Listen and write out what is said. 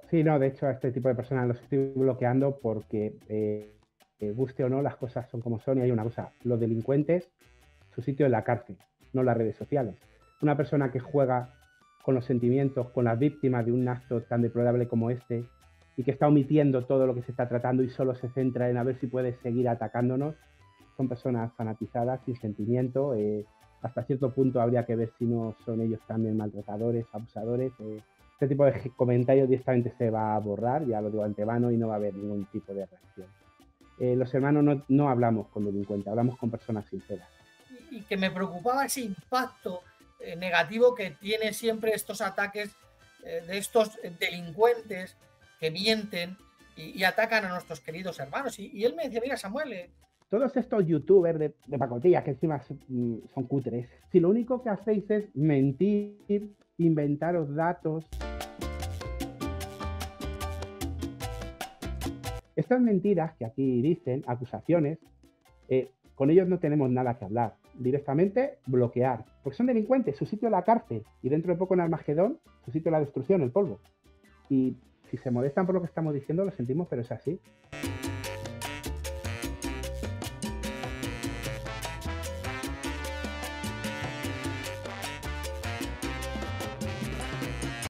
Sí, no, de hecho a este tipo de personas los estoy bloqueando porque, guste o no, las cosas son como son y hay una cosa, los delincuentes, su sitio es la cárcel, no las redes sociales. Una persona que juega con los sentimientos, con las víctimas de un acto tan deplorable como este y que está omitiendo todo lo que se está tratando y solo se centra en a ver si puede seguir atacándonos, son personas fanatizadas, sin sentimiento. Hasta cierto punto habría que ver si no son ellos también maltratadores, abusadores. Este tipo de comentarios directamente se va a borrar, ya lo digo antemano, y no va a haber ningún tipo de reacción. Los hermanos no hablamos con delincuentes, hablamos con personas sinceras. Y que me preocupaba ese impacto negativo que tiene siempre estos ataques de estos delincuentes que mienten y atacan a nuestros queridos hermanos. Y él me decía, mira Samuel, Todos estos youtubers de pacotilla que encima son cutres, si lo único que hacéis es mentir, inventaros datos. Estas mentiras que aquí dicen, acusaciones, con ellos no tenemos nada que hablar. Directamente bloquear. Porque son delincuentes, su sitio es la cárcel. Y dentro de poco en Armagedón, su sitio es la destrucción, el polvo. Y si se molestan por lo que estamos diciendo, lo sentimos, pero es así.